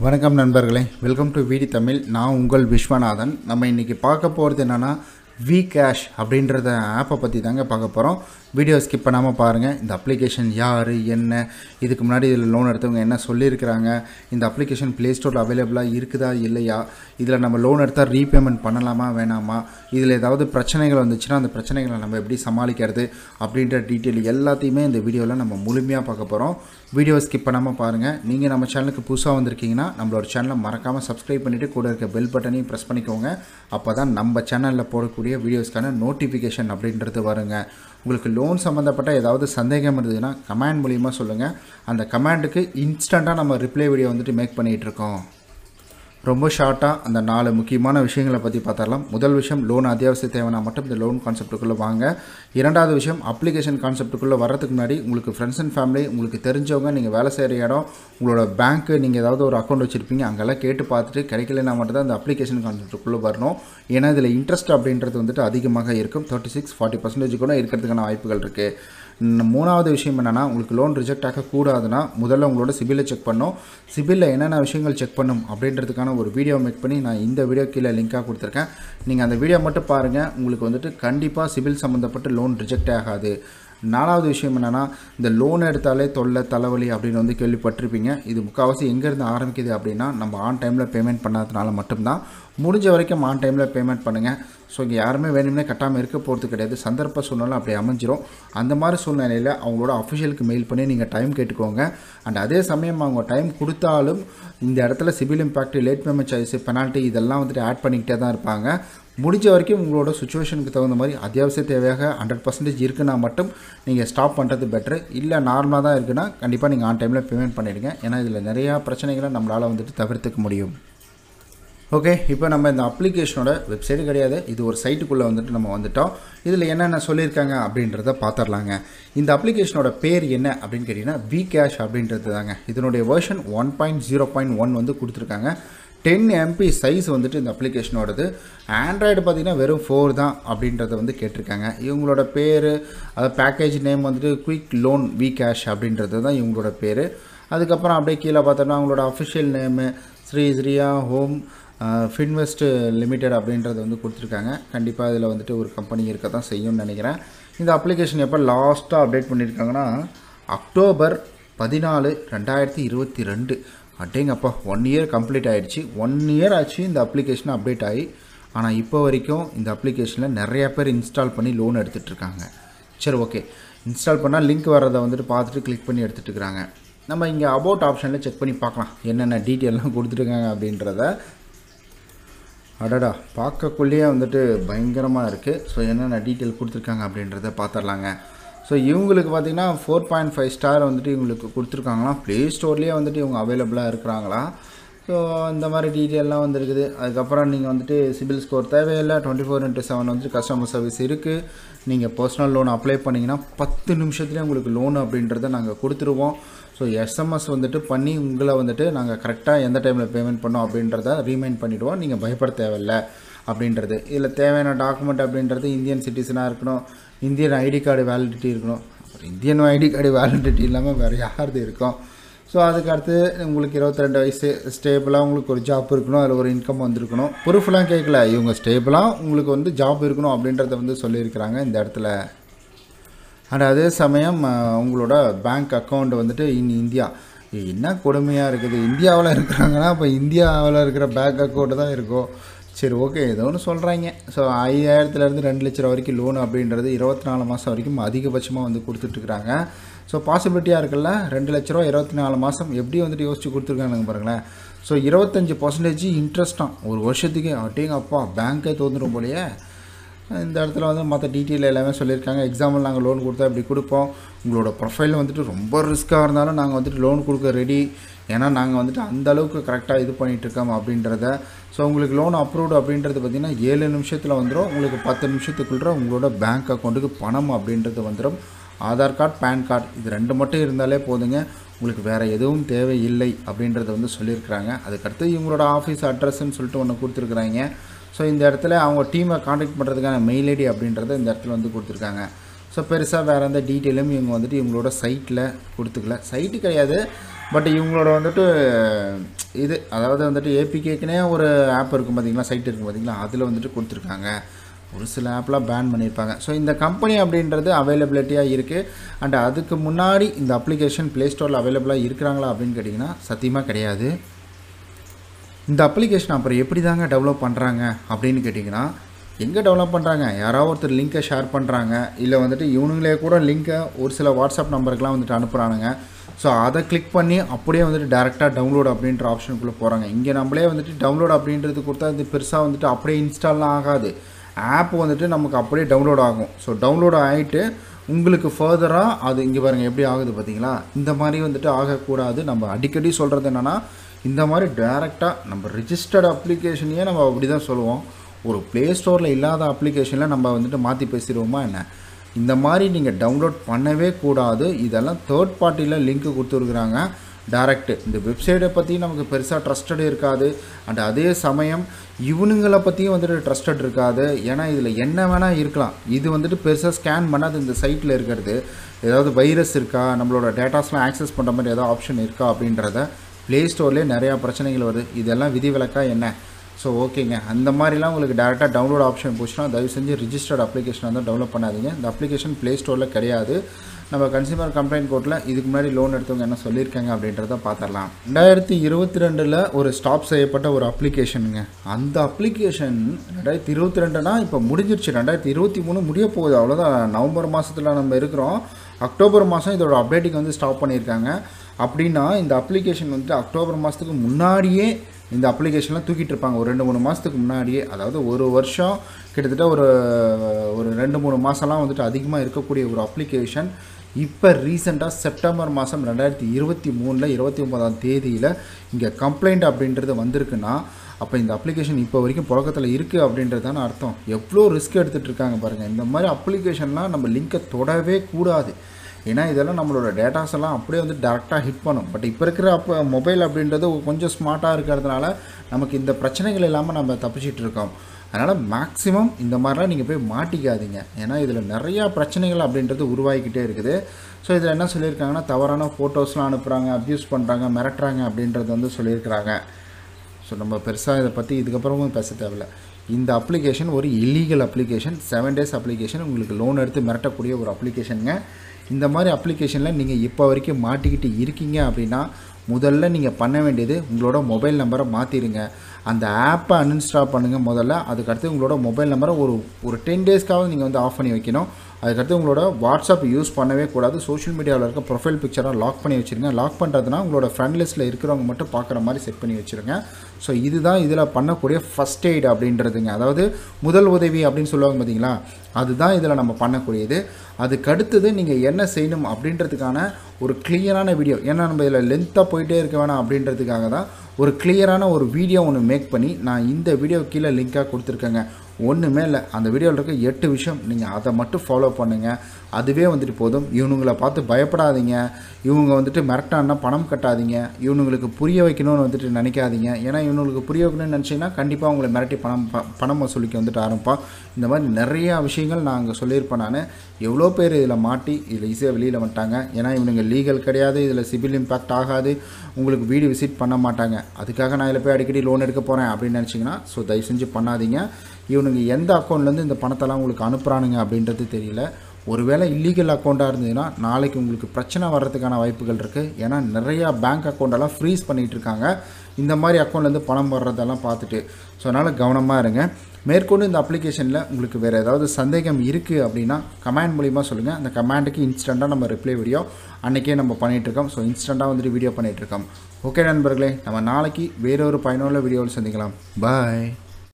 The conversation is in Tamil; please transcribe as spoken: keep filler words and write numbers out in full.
வணக்கம் நண்பர்களே, வெல்கம் டு vdtamil. நான் உங்கள் விஸ்வநாதன். நம்ம இன்றைக்கி பார்க்க போகிறது என்னென்னா Vcash அப்படின்றத ஆப்பை பற்றி தாங்க பார்க்க போகிறோம். வீடியோ ஸ்கிப் பண்ணாமல் பாருங்கள். இந்த அப்ளிகேஷன் யார், என்ன, இதுக்கு முன்னாடி இதில் லோன் எடுத்தவங்க என்ன சொல்லியிருக்கிறாங்க, இந்த அப்ளிகேஷன் ப்ளே ஸ்டோரில் அவைலபிளாக இருக்குதா இல்லையா, இதில் நம்ம லோன் எடுத்தால் ரீபேமெண்ட் பண்ணலாமா வேணாமா, இதில் ஏதாவது பிரச்சனைகள் வந்துச்சுன்னா அந்த பிரச்சனைகளை நம்ம எப்படி சமாளிக்கிறது அப்படின்ற டீட்டெயில் எல்லாத்தையுமே இந்த வீடியோவில் நம்ம முழுமையாக பார்க்க போகிறோம். வீடியோ ஸ்கிப் பண்ணாமல் பாருங்கள். நீங்கள் நம்ம சேனலுக்கு புதுசாக வந்திருக்கீங்கன்னா நம்மளோட சேனலை மறக்காமல் சப்ஸ்கிரைப் பண்ணிவிட்டு கூட இருக்க பெல் பட்டனையும் ப்ரெஸ் பண்ணிக்கோங்க. அப்போ தான் நம்ம சேனலில் போடக்கூடிய வீடியோஸ்க்கான நோட்டிஃபிகேஷன் அப்படின்றது வருங்க. உங்களுக்கு லோன் சம்மந்தப்பட்ட ஏதாவது சந்தேகம் இருந்ததுன்னா கமெண்ட் மூலிமா சொல்லுங்கள். அந்த கமெண்ட்டுக்கு இன்ஸ்டண்ட்டாக நம்ம ரிப்ளை வீடியோ வந்துட்டு மேக் பண்ணிகிட்ருக்கோம். ரொம்ப ஷார்ட்டாக அந்த நாலு முக்கியமான விஷயங்களை பற்றி பார்த்துடலாம். முதல் விஷயம், லோன் அத்தியாவசிய தேவைனா மட்டும் இந்த லோன் கான்செப்ட்டுக்குள்ளே வாங்க. இரண்டாவது விஷயம், அப்ளிகேஷன் கான்செப்ட்டுக்குள்ளே வர்றதுக்கு முன்னாடி உங்களுக்கு ஃப்ரெண்ட்ஸ் அண்ட் ஃபேமிலி, உங்களுக்கு தெரிஞ்சவங்க, நீங்கள் வேலை செய்கிற இடம், உங்களோட பேங்க்கு, நீங்கள் ஏதாவது ஒரு அக்கௌண்ட் வச்சுருப்பீங்க, அங்கெல்லாம் கேட்டு பார்த்துட்டு கிடைக்கலனா மட்டும் தான் இந்த அப்ளிகேஷன் கான்செப்ட்டுக்குள்ளே வரணும். ஏன்னா இதில் இன்ட்ரெஸ்ட் அப்படின்றது வந்துட்டு அதிகமாக இருக்கும். தேர்ட்டி சிக்ஸ் ஃபார்ட்டி பர்சன்டேஜ் கூட இருக்கிறதுக்கான வாய்ப்புகள் இருக்குது. மூணாவது விஷயம் என்னென்னா, உங்களுக்கு லோன் ரிஜெக்ட் ஆகக்கூடாதுன்னா முதல்ல உங்களோட சிபிலை செக் பண்ணணும். சிபிலில் என்னென்ன விஷயங்கள் செக் பண்ணும் அப்படின்றதுக்கான ஒரு வீடியோ மேக் பண்ணி நான் இந்த வீடியோ கீழே லிங்காக கொடுத்துருக்கேன். நீங்கள் அந்த வீடியோ மட்டும் பாருங்கள். உங்களுக்கு வந்துட்டு கண்டிப்பாக சிபில் சம்மந்தப்பட்ட லோன் ரிஜெக்ட் ஆகாது. நாலாவது விஷயம் என்னென்னா, இந்த லோன் எடுத்தாலே தொல்லை தலைவலி அப்படின்னு வந்து கேள்விப்பட்டிருப்பீங்க. இது முக்கால்வாசி எங்கேருந்து ஆரம்பிக்குது அப்படின்னா, நம்ம ஆன் டைமில் பேமெண்ட் பண்ணாததுனால மட்டும்தான். முடிஞ்ச வரைக்கும் ஆன் டைமில் பேமெண்ட் பண்ணுங்கள். ஸோ இங்கே யாருமே வேணும்னே கட்டாமல் இருக்க போகிறது கிடையாது. சந்தர்ப்ப சூழ்நிலை அப்படி அமைஞ்சிரும். அந்த மாதிரி சூழ்நிலையில் அவங்களோட அஃபிஷியலுக்கு மெயில் பண்ணி நீங்கள் டைம் கேட்டுக்கோங்க. அண்ட் அதே சமயம் அவங்க டைம் கொடுத்தாலும் இந்த இடத்துல CIBIL impact, late payment charges, penalty இதெல்லாம் வந்துட்டு ஆட் பண்ணிக்கிட்டே தான் இருப்பாங்க. முடிஞ்ச வரைக்கும் உங்களோட சுச்சுவேஷனுக்கு தகுந்த மாதிரி அத்தியாவசிய தேவையாக ஹண்ட்ரட் பர்சன்டேஜ் இருக்குன்னா மட்டும் நீங்கள் ஸ்டாப் பண்ணுறது பெட்ரு. இல்லை நார்மலாக தான் இருக்குன்னா கண்டிப்பாக நீங்கள் ஆன் டைமில் பேமெண்ட் பண்ணிவிடுங்க. ஏன்னா இதில் நிறையா பிரச்சனைகளை நம்மளால் வந்துட்டு தவிர்த்துக்க முடியும். ஓகே, இப்போ நம்ம இந்த அப்ளிகேஷனோட வெப்சைட்டு கிடையாது, இது ஒரு சைட்டுக்குள்ளே வந்துட்டு நம்ம வந்துட்டோம். இதில் என்னென்ன சொல்லியிருக்காங்க அப்படின்றத பார்த்துடலாங்க. இந்த அப்ளிகேஷனோட பேர் என்ன அப்படின்னு கேட்டிங்கன்னா Vcash அப்படின்றது தாங்க. இதனுடைய version one point zero point one வந்து கொடுத்துருக்காங்க. டென் எம்பி சைஸ் வந்துட்டு இந்த அப்ளிகேஷனோடது. ஆண்ட்ராய்டு பார்த்திங்கன்னா வெறும் ஃபோர் தான் அப்படின்றத வந்து கேட்டிருக்காங்க. இவங்களோட பேர், அதாவது பேக்கேஜ் நேம் வந்துட்டு குயிக் லோன் Vcash அப்படின்றது தான் இவங்களோட பேர். அதுக்கப்புறம் அப்படியே கீழே பார்த்தோம்னா அவங்களோட official name Sri Sriya home Finvest limited அப்படின்றது வந்து கொடுத்துருக்காங்க. கண்டிப்பாக இதில் வந்துட்டு ஒரு கம்பெனி இருக்க தான் செய்யும்னு நினைக்கிறேன். இந்த அப்ளிகேஷன் எப்போ லாஸ்ட்டாக அப்டேட் பண்ணியிருக்காங்கன்னா அக்டோபர் பதினாலு ரெண்டாயிரத்தி இருபத்தி ரெண்டு அட்டேங்கப்பா, ஒன் இயர் கம்ப்ளீட் ஆகிடுச்சு. ஒன் இயர் ஆச்சு இந்த அப்ளிகேஷன் அப்டேட் ஆகி. ஆனால் இப்போ வரைக்கும் இந்த அப்ளிகேஷனில் நிறையா பேர் இன்ஸ்டால் பண்ணி லோன் எடுத்துகிட்ருக்காங்க. சரி, ஓகே, இன்ஸ்டால் பண்ணால் லிங்க் வரதை வந்துட்டு பார்த்துட்டு கிளிக் பண்ணி எடுத்துகிட்டு இருக்கிறாங்க. நம்ம இங்கே அபவுட் ஆப்ஷனில் செக் பண்ணி பார்க்கலாம் என்னென்ன டீட்டெயிலாம் கொடுத்துருக்காங்க அப்படின்றத. அடடா, பார்க்கக்குள்ளேயே வந்துட்டு பயங்கரமாக இருக்குது. ஸோ என்னென்ன டீட்டெயில் கொடுத்துருக்காங்க அப்படின்றத பார்த்துடலாங்க. ஸோ இவங்களுக்கு பார்த்திங்கன்னா ஃபோர் பாயிண்ட் ஃபைவ் ஸ்டார் வந்துட்டு இவங்களுக்கு கொடுத்துருக்காங்களாம். ப்ளே ஸ்டோர்லேயே வந்துட்டு இவங்க அவைலபிளாக இருக்கிறாங்களா. ஸோ இந்த மாதிரி டீட்டெயிலெலாம் வந்துருக்குது. அதுக்கப்புறம் நீங்கள் வந்துட்டு சிபில் ஸ்கோர் தேவையில்லை. டுவெண்ட்டி ஃபோர் இன்ட்டு செவன் வந்துட்டு கஸ்டமர் சர்வீஸ் இருக்குது. நீங்கள் பர்சனல் லோன் அப்ளை பண்ணிங்கன்னா பத்து நிமிஷத்துலேயே உங்களுக்கு லோன் அப்படின்றத நாங்கள் கொடுத்துருவோம். ஸோ எஸ்எம்எஸ் வந்துட்டு பண்ணி உங்களை வந்துட்டு நாங்கள் கரெக்டாக எந்த டைமில் பேமெண்ட் பண்ணோம் அப்படின்றத ரீமைண்ட் பண்ணிவிடுவோம். நீங்கள் பயப்பட தேவையில்லை அப்படின்றது. இதில் தேவையான டாக்குமெண்ட் அப்படின்றது இந்தியன் சிட்டிசனாக இருக்கணும், இந்தியன் ஐடி கார்டு வேலிடிட்டி இருக்கணும். அப்புறம் இந்தியன் ஐடி கார்டு வேலிடிட்டி இல்லாமல் வேறு யாருது இருக்கும். ஸோ அதுக்கடுத்து உங்களுக்கு இருபத்தி ரெண்டு வயசு, ஸ்டேபிளாக உங்களுக்கு ஒரு ஜாப் இருக்கணும், அதில் ஒரு இன்கம் வந்துருக்கணும். ப்ரூஃப்லாம் கேட்கல, இவங்க ஸ்டேபிளாக உங்களுக்கு வந்து ஜாப் இருக்கணும் அப்படின்றத வந்து சொல்லியிருக்கிறாங்க இந்த இடத்துல. அண்ட் அதே சமயம் உங்களோட பேங்க் அக்கௌண்ட் வந்துட்டு இன் இந்தியா. என்ன கொடுமையாக இருக்குது, இந்தியாவில் இருக்கிறாங்கன்னா இப்போ இந்தியாவில் இருக்கிற பேங்க் அக்கௌண்ட்டு தான் இருக்கும். சரி, ஓகே, ஏதோ ஒன்று சொல்கிறாங்க. ஸோ ஐயாயிரத்துலேருந்து ரெண்டு லட்ச ரூபா வரைக்கும் லோன் அப்படின்றது இருபத்தி நாலு மாதம் வரைக்கும் அதிகபட்சமாக வந்து கொடுத்துட்ருக்குறாங்க. ஸோ பாசிபிலிட்டியாக இருக்குல்ல, ரெண்டு லட்ச ரூபா இருபத்தி நாலு மாதம் எப்படி வந்துட்டு யோசிச்சு கொடுத்துருக்காங்க பாருங்களேன். ஸோ இருபத்தஞ்சி பர்சன்டேஜ் இன்ட்ரெஸ்ட்டாக ஒரு வருஷத்துக்கு. அட்டேங்க அப்பா, பேங்க்கே தோந்துடும் போலையே. இந்த இடத்துல வந்து மற்ற டீட்டெயில் எல்லாமே சொல்லியிருக்காங்க. எக்ஸாம்பிள், நாங்கள் லோன் கொடுத்தா இப்படி கொடுப்போம். உங்களோட ப்ரொஃபைல் வந்துட்டு ரொம்ப ரிஸ்க்காக இருந்தாலும் நாங்கள் வந்துட்டு லோன் கொடுக்க ரெடி. ஏன்னா நாங்கள் வந்துட்டு அந்தளவுக்கு கரெக்டாக இது பண்ணிகிட்ருக்கோம் அப்படின்றத. ஸோ உங்களுக்கு லோன் அப்ரூவ்டு அப்படின்றது பார்த்திங்கன்னா ஏழு நிமிஷத்தில் வந்துடும். உங்களுக்கு பத்து நிமிஷத்துக்குள்ளே உங்களோட பேங்க் அக்கௌண்ட்டுக்கு பணம் அப்படின்றது வந்துடும். ஆதார் கார்டு, பேன் கார்டு இது ரெண்டு மட்டும் இருந்தாலே போதுங்க. உங்களுக்கு வேறு எதுவும் தேவையில்லை அப்படின்றத வந்து சொல்லியிருக்கிறாங்க. அதுக்கடுத்து இவங்களோட ஆஃபீஸ் அட்ரஸ்ன்னு சொல்லிட்டு ஒன்று கொடுத்துருக்குறாங்க. ஸோ இந்த இடத்துல அவங்க டீமை காண்டாக்ட் பண்ணுறதுக்கான மெயில் ஐடி அப்படின்றத இந்த இடத்துல வந்து கொடுத்துருக்காங்க. ஸோ பெருசாக வேறு எந்த டீட்டெயிலும் இவங்க வந்துட்டு இவங்களோட சைட்டில் கொடுத்துக்கல. சைட்டு கிடையாது, பட் இவங்களோட வந்துட்டு இது அதாவது வந்துட்டு ஏபிகேக்குனே ஒரு ஆப் இருக்கும் பார்த்தீங்களா, சைட் இருக்கும் பார்த்தீங்களா, அதில் வந்துட்டு கொடுத்துருக்காங்க. ஒரு சில ஆப்லாம் பேன் பண்ணியிருப்பாங்க. ஸோ இந்த கம்பெனி அப்படின்றது அவைலபிலிட்டியாக இருக்குது. அண்ட் அதுக்கு முன்னாடி இந்த அப்ளிகேஷன் ப்ளே ஸ்டோரில் அவைலபிளாக இருக்கிறாங்களா அப்படின்னு கேட்டிங்கன்னா சத்தியமாக கிடையாது. இந்த அப்ளிகேஷன் அப்புறம் எப்படி தாங்க டெவலப் பண்ணுறாங்க அப்படின்னு கேட்டிங்கன்னா, எங்கே டெவலப் பண்ணுறாங்க, யாராவது ஒருத்தர் லிங்க்கை ஷேர் பண்ணுறாங்க, இல்லை வந்துட்டு இவனுங்களே கூட லிங்க்கை ஒரு சில வாட்ஸ்அப் நம்பருக்கெலாம் வந்துட்டு அனுப்புகிறானுங்க. ஸோ அதை கிளிக் பண்ணி அப்படியே வந்துட்டு டேரெக்டாக டவுன்லோட் அப்படின்ற ஆப்ஷனுக்குள்ளே போகிறாங்க. இங்கே நம்மளே வந்துட்டு டவுன்லோட் அப்படின்றது கொடுத்தா இது பெருசாக வந்துட்டு அப்படியே இன்ஸ்டால்லாம் ஆகாது. ஆப் வந்துட்டு நமக்கு அப்படியே டவுன்லோட் ஆகும். ஸோ டவுன்லோட் ஆகிட்டு உங்களுக்கு ஃபர்தராக அது இங்கே பாருங்கள் எப்படி ஆகுது பார்த்தீங்களா. இந்த மாதிரி வந்துட்டு ஆகக்கூடாது. நம்ம அடிக்கடி சொல்கிறது என்னென்னா, இந்த மாதிரி டேரெக்டாக நம்ம ரிஜிஸ்டர்டு அப்ளிகேஷனையே நம்ம அப்படி தான் சொல்லுவோம். ஒரு ப்ளே ஸ்டோரில் இல்லாத அப்ளிகேஷனில் நம்ம வந்துட்டு மாற்றி பேசிடுவோமா என்ன? இந்த மாதிரி நீங்கள் டவுன்லோட் பண்ணவே கூடாது. இதெல்லாம் தேர்ட் பார்ட்டியில் லிங்க்கு கொடுத்துருக்குறாங்க டேரெக்டு. இந்த வெப்சைட்டை பற்றி நமக்கு பெருசாக ட்ரஸ்டட் இருக்காது. அண்ட் அதே சமயம் இவனுங்களை பற்றியும் வந்துட்டு ட்ரஸ்டட் இருக்காது. ஏன்னா இதில் என்ன வேணால் இருக்கலாம். இது வந்துட்டு பெருசாக ஸ்கேன் பண்ணாது. இந்த சைட்டில் இருக்கிறது ஏதாவது வைரஸ் இருக்கா, நம்மளோட டேட்டாஸ்லாம் ஆக்சஸ் பண்ணுற மாதிரி ஏதாவது ஆப்ஷன் இருக்கா அப்படின்றத ப்ளே ஸ்டோர்லேயே நிறையா பிரச்சனைகள் வருது. இதெல்லாம் விதிவிலக்கா என்ன? ஸோ ஓகேங்க, அந்த மாதிரிலாம் உங்களுக்கு டேரெக்டாக டவுன்லோட் ஆப்ஷன் போச்சுன்னா தயவு செஞ்சு ரிஜிஸ்டர்ட் அப்ளிகேஷன் வந்து டெவலப் பண்ணாதீங்க. இந்த அப்ளிகேஷன் ப்ளே ஸ்டோரில் கிடையாது. நம்ம கன்சியூமர் கம்ப்ளைண்ட் கோர்ட்டில் இதுக்கு முன்னாடி லோன் எடுத்தவங்க என்ன சொல்லியிருக்காங்க அப்படின்றத பார்த்துடலாம். ரெண்டாயிரத்தி இருபத்தி ரெண்டில் ஒரு ஸ்டாப் செய்யப்பட்ட ஒரு அப்ளிகேஷனுங்க. அந்த அப்ளிகேஷன் ரெண்டாயிரத்தி இருபத்தி ரெண்டுனா இப்போ முடிஞ்சிருச்சு. ரெண்டாயிரத்தி இருபத்தி மூணு முடிய போகுது. அவ்வளோதான். நவம்பர் மாதத்தில் நம்ம இருக்கிறோம். அக்டோபர் மாதம் இதோட அப்டேட்டிங் வந்து ஸ்டாப் பண்ணியிருக்காங்க. அப்படின்னா இந்த அப்ளிகேஷன் வந்துட்டு அக்டோபர் மாதத்துக்கு முன்னாடியே இந்த அப்ளிகேஷன்லாம் தூக்கிட்டு இருப்பாங்க. ஒரு ரெண்டு மூணு மாதத்துக்கு முன்னாடியே, அதாவது ஒரு வருஷம் கிட்டத்தட்ட ஒரு ஒரு ரெண்டு மூணு மாதம்லாம் வந்துட்டு அதிகமாக இருக்கக்கூடிய ஒரு அப்ளிகேஷன் இப்போ ரீசெண்டாக செப்டம்பர் மாதம் ரெண்டாயிரத்தி இருபத்தி மூணில் இருபத்தி ஒன்பதாம் தேதியில் இங்கே கம்ப்ளைண்ட் அப்படின்றது வந்திருக்குன்னா அப்போ இந்த அப்ளிகேஷன் இப்போ வரைக்கும் புழக்கத்தில் இருக்குது அப்படின்றது தானே அர்த்தம். எவ்வளோ ரிஸ்க் எடுத்துகிட்டு இருக்காங்க பாருங்கள். இந்த மாதிரி அப்ளிகேஷன்லாம் நம்ம லிங்கை தொடவே கூடாது. ஏன்னா இதெல்லாம் நம்மளோட டேட்டாஸ் எல்லாம் அப்படியே வந்து டேரெக்டாக ஹிட் பண்ணும். பட் இப்போ இருக்கிற அப்போ மொபைல் அப்படின்றது கொஞ்சம் ஸ்மார்ட்டாக இருக்கிறதுனால நமக்கு இந்த பிரச்சனைகள் இல்லாமல் நம்ம தப்பிச்சிட்டு இருக்கோம். அதனால் மேக்ஸிமம் இந்த மாதிரிலாம் நீங்கள் போய் மாட்டிக்காதீங்க. ஏன்னா இதில் நிறையா பிரச்சனைகள் அப்படின்றது உருவாகிக்கிட்டே இருக்குது. ஸோ இதில் என்ன சொல்லியிருக்காங்கன்னா, தவறான ஃபோட்டோஸ்லாம் அனுப்புகிறாங்க, அப்யூஸ் பண்ணுறாங்க, மிரட்டுறாங்க அப்படின்றது வந்து சொல்லியிருக்கிறாங்க. ஸோ நம்ம பெருசாக இதை பற்றி இதுக்கப்புறமும் பேச தேவையில்லை. இந்த அப்ளிகேஷன் ஒரு illegal application, seven days application, உங்களுக்கு லோன் எடுத்து மிரட்டக்கூடிய ஒரு அப்ளிகேஷனுங்க. இந்த மாதிரி அப்ளிகேஷனில் நீங்கள் இப்போ வரைக்கும் மாட்டிக்கிட்டு இருக்கீங்க அப்படின்னா முதல்ல நீங்கள் பண்ண வேண்டியது உங்களோட மொபைல் நம்பரை மாற்றிடுங்க. அந்த ஆப்பை அன்இன்ஸ்டால் பண்ணுங்கள் முதல்ல. அதுக்கடுத்து உங்களோட மொபைல் நம்பரை ஒரு ஒரு டென் டேஸ்க்காவது நீங்கள் வந்து ஆஃப் பண்ணி வைக்கணும். அதுக்கடுத்து உங்களோட வாட்ஸ்அப் யூஸ் பண்ணவே கூடாது. சோஷியல் மீடியாவில் இருக்க ப்ரொஃபைல் பிக்சராக லாக் பண்ணி வச்சுருங்க. லாக் பண்ணுறதுனா உங்களோட ஃப்ரெண்ட் லிஸ்ட்டில் இருக்கிறவங்க மட்டும் பார்க்குற மாதிரி செட் பண்ணி வச்சுருங்க. ஸோ இதுதான் இதில் பண்ணக்கூடிய ஃபஸ்ட் எய்ட் அப்படின்றதுங்க. அதாவது முதல் உதவி அப்படின்னு சொல்லுவாங்க பார்த்தீங்களா, அதுதான் இதில் நம்ம பண்ணக்கூடியது. அதுக்கடுத்தது நீங்கள் என்ன செய்யணும் அப்படின்றதுக்கான ஒரு கிளியரான வீடியோ, ஏன்னா நம்ம இதில் லென்த்தாக போயிட்டே இருக்க வேணாம் அப்படின்றதுக்காக தான் ஒரு கிளியரான ஒரு வீடியோ ஒன்று மேக் பண்ணி நான் இந்த வீடியோ கீழே லிங்காக கொடுத்துருக்கேங்க. ஒன்றுமே இல்லை, அந்த வீடியோவில் இருக்க எட்டு விஷயம் நீங்கள் அதை மட்டும் ஃபாலோ பண்ணுங்கள். அதுவே வந்துட்டு போதும். இவனுங்களை பார்த்து பயப்படாதீங்க. இவங்க வந்துட்டு மிரட்டான்னா பணம் கட்டாதீங்க. இவனுங்களுக்கு புரிய வைக்கணும்னு வந்துட்டு நினைக்காதீங்க. ஏன்னா இவனுங்களுக்கு புரிய வைக்கணும்னு நினச்சிங்கன்னா கண்டிப்பாக அவங்களை மிரட்டி பணம் ப பணம் வசூலிக்க வந்துட்டு ஆரம்பிப்பான். இந்த மாதிரி நிறையா விஷயங்கள் நான் அங்கே சொல்லியிருப்பேன். நான் எவ்வளோ பேர் இதில் மாட்டி இதில் ஈஸியாக வெளியில் வந்துட்டாங்க. ஏன்னா இவனுங்க லீகல் கிடையாது, இதில் சிபில் இம்பேக்ட் ஆகாது, உங்களுக்கு வீடு விசிட் பண்ண மாட்டாங்க. அதுக்காக நான் இதில் போய் அடிக்கடி லோன் எடுக்க போகிறேன் அப்படின்னு நினச்சிங்கன்னா ஸோ தயவு செஞ்சு பண்ணாதீங்க. இவனுங்க எந்த அக்கௌண்ட்லேருந்து இந்த பணத்தெல்லாம் உங்களுக்கு அனுப்புகிறானுங்க அப்படின்றது தெரியல. ஒருவேளை இல்லீகல் அக்கௌண்ட்டாக இருந்ததுன்னா நாளைக்கு உங்களுக்கு பிரச்சனை வர்றதுக்கான வாய்ப்புகள் இருக்குது. ஏன்னா நிறையா பேங்க் அக்கௌண்ட்டெல்லாம் ஃப்ரீஸ் பண்ணிகிட்டு இருக்காங்க இந்த மாதிரி அக்கௌண்ட்லேருந்து பணம் வர்றதெல்லாம் பார்த்துட்டு. ஸோ அதனால் கவனமாக இருங்க. மேற்கொண்டு இந்த அப்ளிகேஷனில் உங்களுக்கு வேறு ஏதாவது சந்தேகம் இருக்குது அப்படின்னா கமெண்ட் மூலிமா சொல்லுங்கள். அந்த கமெண்ட்டுக்கு இன்ஸ்டண்ட்டாக நம்ம ரிப்ளை வீடியோ அன்றைக்கே நம்ம பண்ணிகிட்ருக்கோம். ஸோ இன்ஸ்டண்ட்டாக வந்துட்டு வீடியோ பண்ணிகிட்ருக்கோம். ஓகே நண்பர்களே, நம்ம நாளைக்கு வேறொரு பயனுள்ள வீடியோவில் சந்திக்கலாம். பாய்.